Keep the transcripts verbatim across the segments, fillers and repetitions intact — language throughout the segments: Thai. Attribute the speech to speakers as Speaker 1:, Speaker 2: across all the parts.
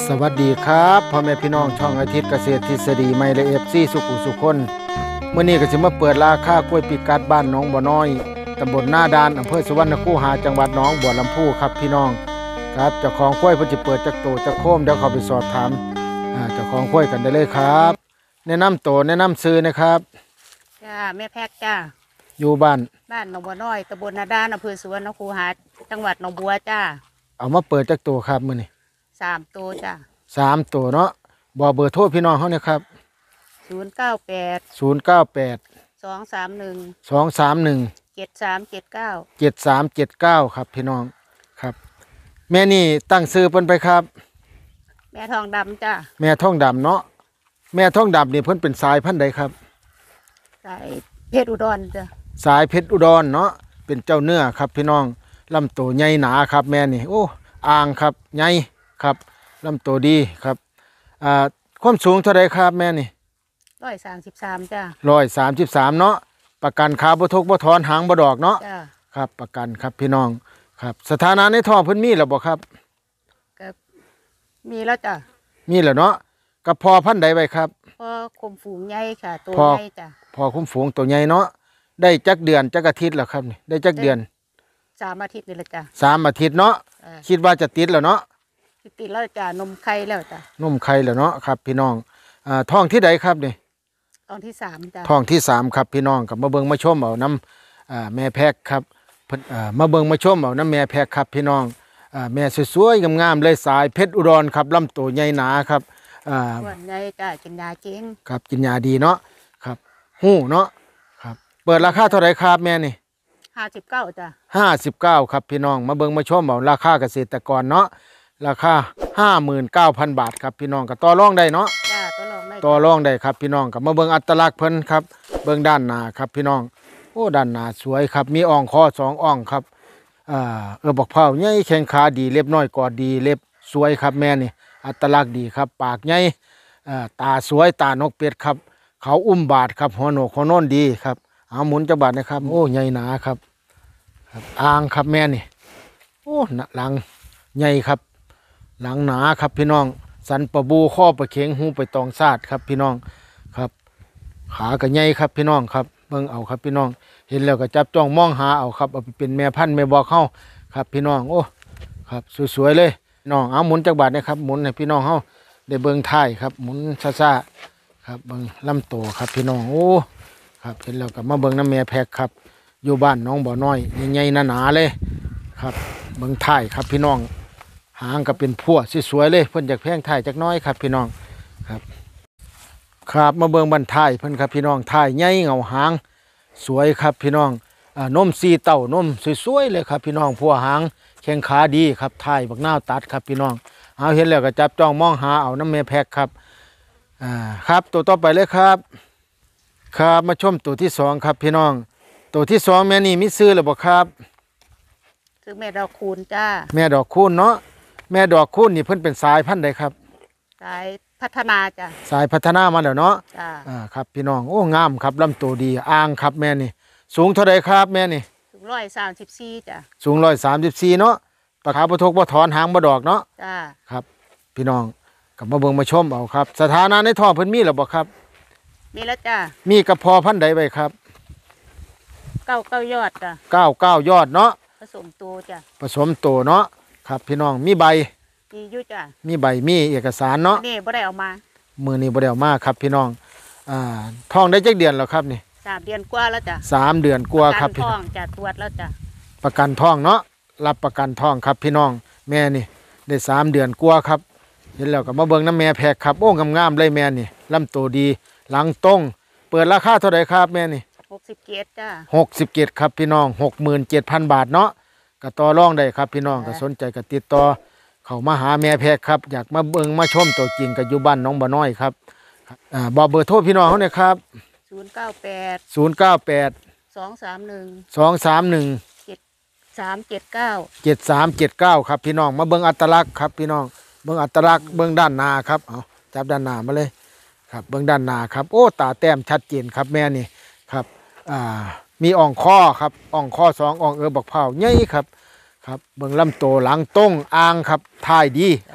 Speaker 1: สวัสดีครับพ่อแม่พี่น้องช่องอาทิตย์เกษตรทฤษฎีไม่และเอฟซีสุขุสุคนเมื่อนี้ก็จะมาเปิดราคากล้วยปีกัดบ้านหนองบัวน้อยตำบลหน้าดานอำเภอสุวรรณคูหาจังหวัดหนองบัวลำพูครับพี่น้องครับเจ้าของกล้วยเพิ่นจะเปิดจักโตจักโคมเดี๋ยวเขาไปสอบถามเจ้าของกล้วยกันได้เลยครับแนะนำโตแนะนำซื้อนะครับ
Speaker 2: จ้าแม่แพกจ้า
Speaker 1: อยู่บ้าน
Speaker 2: บ้านหนองบัวน้อยตำบลนาดานอำเภอสุวรรณคูหาจังหวัดหนองบัวจ้า
Speaker 1: เอามาเปิดจักโตครับมื้อนี้
Speaker 2: สามตัวจ้า
Speaker 1: สามตัวเนาะบอกเบอร์โทรพี่น้องเขาเนี่ยครับ
Speaker 2: ศูนย์เก้าแปด
Speaker 1: ศูนย์เก้าแปด
Speaker 2: สองสามหนึ่ง
Speaker 1: สองสามหนึ่ง
Speaker 2: เจ็ดสามเจ็ดเก้า
Speaker 1: เจ็ดสามเจ็ดเก้าครับพี่น้องครับแม่นี่ตั้งซื้อเพิ่นไปครับ
Speaker 2: แม่ทองดำจ้า
Speaker 1: แม่ทองดำเนาะแม่ทองดำนี่เพิ่นเป็นสายพันธุ์ใดครับ
Speaker 2: สายเพชรอุดรจ้า
Speaker 1: สายเพชรอุดรเนาะเป็นเจ้าเนื้อครับพี่น้องลำตัวใหญ่หนาครับแม่นี่โอ้อ่างครับใหญ่ครับลำตัวดีครับอ่าความสูงเท่าไรครับแม่นี่
Speaker 2: ร้อยสามสิบสามจ้า
Speaker 1: ร้อยสามสิบสามเนาะประกันขาบ่ทุกบ่ถอนหางบ่ดอกเนาะ
Speaker 2: จ้า
Speaker 1: ครับประกันครับพี่น้องครับสถานะในท้องเพิ่นมีแล้วบ่ครับ
Speaker 2: ก็มีแล้วจ้า
Speaker 1: มีแล้วเนาะกับพอพันธุ์ใดไว้ครับ
Speaker 2: พอคุมฝูงใหญ่ค่ะตัวใหญ่จ้า
Speaker 1: พอคุมฝูงตัวใหญ่เนาะได้จักเดือนจักอาทิตย์แล้วครับนี่ได้จักเดือน
Speaker 2: สามอาทิตย์นี่แหละจ้า
Speaker 1: สามอาทิตย์เนาะคิดว่าจะติดแล้วเนาะ
Speaker 2: ติดแล้วจ้านมไข่แล้วจ้าน
Speaker 1: มไข่แล้วเนาะครับพี่น้องอ่าท้องที่ใดครับนี่
Speaker 2: ท้องที่สามจ้า
Speaker 1: ท้องที่สามครับพี่น้องกับมาเบิ่งมาชมเอาน้ำอ่าแม่แพกครับอ่ามาเบิ่งมาชมเอาน้ำแม่แพกครับพี่น้องอ่าแม่สวยๆงามๆเลยสายเพชรอุดรครับลำตัวใหญ่หนาครับ
Speaker 2: อ่าส่วนใหญ่จ้ากินยาเก่ง
Speaker 1: ครับกินยาดีเนาะครับหู้เนาะครับเปิดราคาเท่าไหร่ครับแม่นี่
Speaker 2: ห้าสิบเก้าจ้า
Speaker 1: ห้าสิบเก้าครับพี่น้องมาเบิ่งมาชมเอาราคาเกษตรกรเนาะราคาห้าหมื่นเก้าพันบาทครับพี่น้องก็ต่อรองได้เนาะ
Speaker 2: จ้าต่อรองได้
Speaker 1: ต่อรองได้ครับพี่น้องกับมาเบิ่งอัตลักษณ์เพิ่นครับเบิ่งด้านหน้าครับพี่น้องโอ้ด้านหน้าสวยครับมีอ่องคอสองอ่องครับอ่าเออบอกเผาใหญ่แข้งขาดีเล็บน้อยกอดดีเล็บสวยครับแม่นี่อัตลักษณ์ดีครับปากใหญ่อ่าตาสวยตานกเป็ดครับเขาอุ้มบาดครับหัวโหนกหัวโน่นดีครับเอาหมุนจักบาทนะครับโอ้ใหญ่หนาครับครับอ่างครับแม่นี่โอ้หนักหลังใหญ่ครับหลังหนาครับพี่น้องสันปะบูข้อประเข็งหูไปตองซาดครับพี่น้องครับขากระใหญ่ครับพี่น้องครับเบิ่งเอาครับพี่น้องเห็นแล้วก็จับจ้องมองหาเอาครับเอาไปเป็นแม่พันธุ์แม่บอกเข้าครับพี่น้องโอ้ครับสวยๆเลยน้องเอาหมุนจักบาทนะครับหมุนให้พี่น้องเข้าได้เบิ่งท้ายครับหมุนซ่าๆครับเบิ่งลำโตครับพี่น้องโอ้ครับเห็นแล้วก็มาเบิ่งน้ำแม่แพกครับอยู่บ้านน้องบ่อน้อยใหญ่ๆหนาๆเลยครับเบิ่งท้ายครับพี่น้องหางก็เป็นพวกสวยๆเลยเพิ่นจากแพงไทยจากน้อยครับพี่น้องครับครับมาเบิ่งบันท้ายเพิ่นครับพี่น้องท้ายใหญ่เงาหางสวยครับพี่น้องอ่านมสีเต่านมสวยๆเลยครับพี่น้องพวกหางแข้งขาดีครับท้ายบักหน้าตัดครับพี่น้องเอาเห็นแล้วก็จับจ้องมองหาเอาน้ำแม่แพกครับอ่าครับตัวต่อไปเลยครับครับมาชมตัวที่สองครับพี่น้องตัวที่สองแม่นี่มีซื้อหรือเปล่าครับ
Speaker 2: คือแม่ดอกคูณจ้า
Speaker 1: แม่ดอกคูณเนาะแม่ดอกคูณนี่เพิ่นเป็นสายพันธุ์ใดครับ
Speaker 2: สายพัฒนาจ้ะ
Speaker 1: สายพัฒนามาแล้วเนาะ
Speaker 2: จ้า
Speaker 1: อ่าครับพี่น้องโอ้งามครับลำตัวดีอ่างครับแม่นี่สูงเท่าไรครับแม่นี่
Speaker 2: สูงร้อยสามสิบสี่จ้ะ
Speaker 1: สูงร้อยสามสิบสี่เนาะปากขาบ่ทกบ่ถอนหางบ่ดอกเนาะ
Speaker 2: จ้า
Speaker 1: ครับพี่น้องกลับมาเบิ่งมาชมเอาครับสถานะในท้องเพิ่นมีหรือบ่ครับ
Speaker 2: มีแล้วจ้า
Speaker 1: มีกระพอพันธุ์ใดไว้ครับ
Speaker 2: เก้าเก้ายอดจ้ะ
Speaker 1: เก้าเก้ายอดเนาะ
Speaker 2: ผสมโตจ้ะ
Speaker 1: ผสมโตเนาะครับพี่น้องมีใบ
Speaker 2: มีอยู่จ้ะ
Speaker 1: มีใบมีเอกสารเนาะ
Speaker 2: นี่บ่ได้เอามา
Speaker 1: มือนี้บ่ได้เอามาครับพี่น้องอ่าท้องได้จักเดือนแล้วครับนี่
Speaker 2: สามเดือนกว่าแล้วจ้ะ
Speaker 1: สามเดือนกว่าครับ
Speaker 2: ท้องจะตรวจแล้วจ้ะ
Speaker 1: ประกันท้องเนาะรับประกันท้องครับพี่น้องแม่นี่ได้สามเดือนกว่าครับเห็นแล้วก็มาเบิ่งน้ำแม่แพกครับโอ้งามๆเลยแม่นี่ลำตัวดีหลังตรงเปิดราคาเท่าไหร่ครับแม่นี่
Speaker 2: หกสิบเจ็ดจ้ะ
Speaker 1: หกสิบเจ็ดครับพี่น้องหกหมื่นเจ็ดพันบาทเนาะก็ต่อรองได้ครับพี่น้องก็สนใจก็ติดต่อเข้ามาหาแม่แพกครับอยากมาเบิ่งมาชมตัวจริงกับอยู่บ้านน้องบ่อน้อยครับอ่าบอกเบอร์โทรพี่น้องเขาเนี่ยครับ
Speaker 2: ศูนย์เก้าแปด
Speaker 1: ศูนย์เก้าแปด
Speaker 2: สองสามหนึ่ง
Speaker 1: สองสามหนึ่ง
Speaker 2: เจ็ดสามเจ็ดเก้า
Speaker 1: เจ็ดสามเจ็ดเก้าครับพี่น้องมาเบิ่งอัตลักษณ์ครับพี่น้องเบิ่งอัตลักษณ์เบิ่งด้านหน้าครับเอาจับด้านหน้ามาเลยครับเบิ่งด้านหน้าครับโอ้ตาแต้มชัดเจนครับแม่นี่ครับอ่ามีอ่องข้อครับอ่องข้อสองอ่องเออบักเผาใหญ่ครับครับเบิ่งลำโตหลังตรงอ่างครับท้ายดีครับ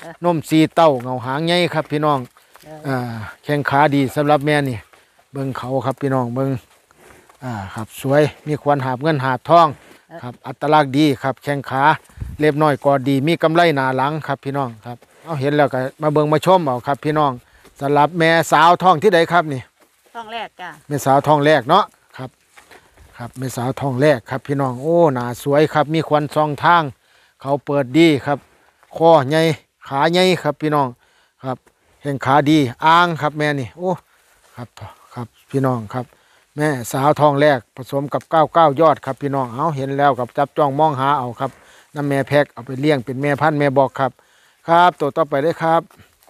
Speaker 1: นมสีเต้าเงาหางใหญ่ครับพี่น้องอ่าแข้งขาดีสำหรับแม่นี่เบิ่งเขาครับพี่น้องเบิ่งอ่าครับสวยมีควันหาบเงินหาบทองครับอัตลักษณ์ดีครับแข้งขาเล็บน้อยกอดีมีกำไลหนาหลังครับพี่น้องครับเอาเห็นแล้วก็มาเบิ่งมาชมเอาครับพี่น้องสำหรับแม่สาวท้องที่ใดครับนี่
Speaker 2: ท้องแรกจ้ะ
Speaker 1: แม่สาวท้องแรกเนาะครับครับแม่สาวท้องแรกครับพี่น้องโอ้หน้าสวยครับมีควันซองทางเขาเปิดดีครับคอใหญ่ขาใหญ่ครับพี่น้องครับแข้งขาดีอ่างครับแม่นี่โอ้ครับครับพี่น้องครับแม่สาวท้องแรกผสมกับเก้าเก้ายอดครับพี่น้องเอาเห็นแล้วกับจับจ้องมองหาเอาครับน้ำแม่แพกเอาไปเลี้ยงเป็นแม่พันธุ์แม่บอกครับครับตัวต่อไปได้ครับ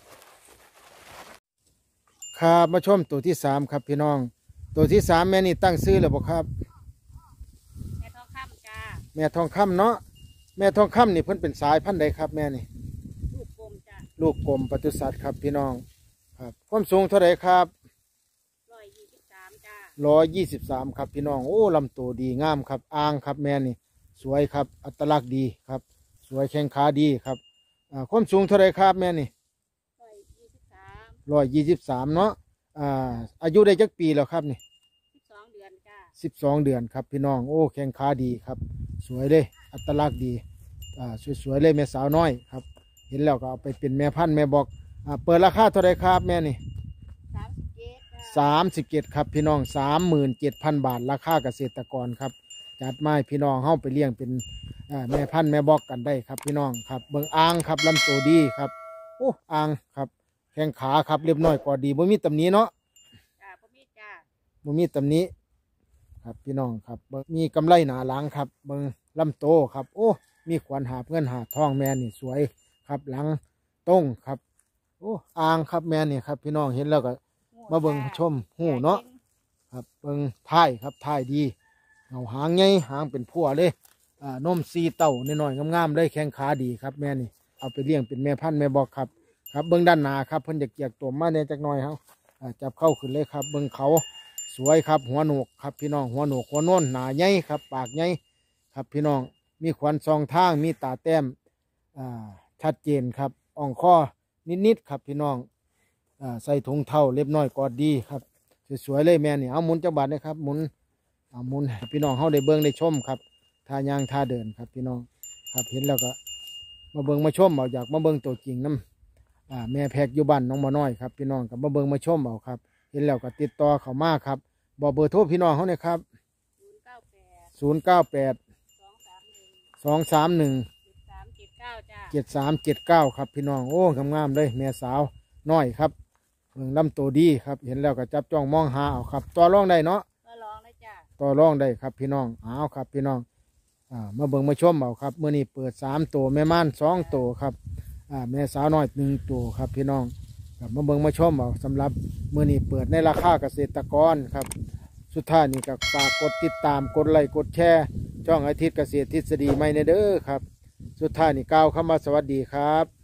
Speaker 1: ครับมาชมตัวที่สามครับพี่น้องตัวที่สามแม่นี่ตั้งซื้อแล้วบอกครับ
Speaker 2: แม่ทองคำจ้า
Speaker 1: แม่ทองคำเนาะแม่ทองคำนี่เพิ่นเป็นสายพันธุ์ใดครับแม่นี่
Speaker 2: ลูกกลมจ้า
Speaker 1: ลูกกลมปศุสัตว์ครับพี่น้องครับความสูงเท่าไหร่ครับ
Speaker 2: ร้อยยี่สิบสามจ้า
Speaker 1: ร้อยยี่สิบสามครับพี่น้องโอ้ลำตัวดีงามครับอ่างครับแม่นี่สวยครับอัตลักษณ์ดีครับสวยแข้งขาดีครับอ่าความสูงเท่าไหร่ครับแม่นี่
Speaker 2: ร้อยยี่สิบสาม
Speaker 1: ร้อยยี่สิบสามเนาะอ่าอายุได้จักปีแล้วครับนี่
Speaker 2: สิบสองเดือนจ้า
Speaker 1: สิบสองเดือนครับพี่น้องโอ้แข้งขาดีครับสวยเลยอัตลักษณ์ดีอ่าสวยๆเลยแม่สาวน้อยครับเห็นแล้วก็เอาไปเป็นแม่พันธุ์แม่บอกอ่าเปิดราคาเท่าไหรครับแม่นี่
Speaker 2: สามสิบเจ็ดจ้า
Speaker 1: สามสิบเจ็ดครับพี่น้องสามหมื่นเจ็ดพันบาทราคาเกษตรกรครับจัดไม้พี่น้องเข้าไปเลี้ยงเป็นอ่าแม่พันธุ์แม่บอกกันได้ครับพี่น้องครับเบิ่งอ่างครับลำตัวดีครับโอ้อ่างครับแข้งขาครับเรียบน้อยกว่าดีบ่มีตำหนิเนาะ
Speaker 2: จ้าพ่อมีจ้า
Speaker 1: บ่มีตำหนิครับพี่น้องครับเบิ่งมีกำไลหนาหลังครับเบิ่งลำโตครับโอ้มีขวัญหาบเงินหาบทองแม่นี่สวยครับหลังตรงครับโอ้อ่างครับแม่นี่ครับพี่น้องเห็นแล้วก็มาเบิ่งชมหูเนาะครับเบิ่งท้ายครับท้ายดีเงาหางใหญ่หางเป็นพัวเลยอ่านมสีเต้าน้อยๆงามๆเลยแข้งขาดีครับแม่นี่เอาไปเลี้ยงเป็นแม่พันธุ์แม่บอกครับครับเบิ่งด้านหน้าครับเพิ่นจะเกียกตัวมาเนี่ยจักหน่อยครับอ่าจับเข้าขึ้นเลยครับเบิ่งเขาสวยครับหัวโหนกครับพี่น้องหัวโหนกหัวโน้นหนาใหญ่ครับปากใหญ่ครับพี่น้องมีขวัญซองทางมีตาแต้มอ่าชัดเจนครับอ่องคอนิดๆครับพี่น้องอ่าใส่ถุงเท้าเล็บน้อยกอดดีครับสวยๆเลยแม่นี่เอาหมุนจักบาทนะครับหมุนเอาหมุนให้พี่น้องเขาได้เบิ่งได้ชมครับท่ายางท่าเดินครับพี่น้องครับเห็นแล้วก็มาเบิ่งมาชมเอาอยากมาเบิ่งตัวจริงน้ำอ่าแม่แพกอยู่บ้านน้องมาน้อยครับพี่น้องกับมาเบิ่งมาชมเอาครับเห็นแล้วก็ติดต่อเขามาครับบอกเบอร์โทรพี่น้องเขาเนี่ยครับ
Speaker 2: ศูนย์เก้าแปด
Speaker 1: ศูนย์เก้าแปด
Speaker 2: สองสามหนึ่ง
Speaker 1: สองสามหนึ่ง
Speaker 2: เจ็ดสามเจ็ดเก้าจ้า
Speaker 1: เจ็ดสามเจ็ดเก้าครับพี่น้องโอ้งามๆเลยแม่สาวน้อยครับเบิ่งลำตัวดีครับเห็นแล้วก็จับจ้องมองหาเอาครับต่อรองได้เนาะ
Speaker 2: ก็ลองนะจ้า
Speaker 1: ต่อรองได้ครับพี่น้องเอาครับพี่น้องอ่ามาเบิ่งมาชมเอาครับเมื่อนี้เปิดสามตัวแม่ม่านสองตัวครับอ่าแม่สาวน้อยหนึ่งตัวครับพี่น้องครับมาเบิ่งมาชมเอาสำหรับเมื่อนี้เปิดในราคาเกษตรกรครับสุดท้ายนี่ก็ฝากกดติดตามกดไลค์กดแชร์ช่องอาทิตย์เกษตรทฤษฎีไม่เนเด้อครับสุดท้ายนี่กล่าวคำว่าสวัสดีครับ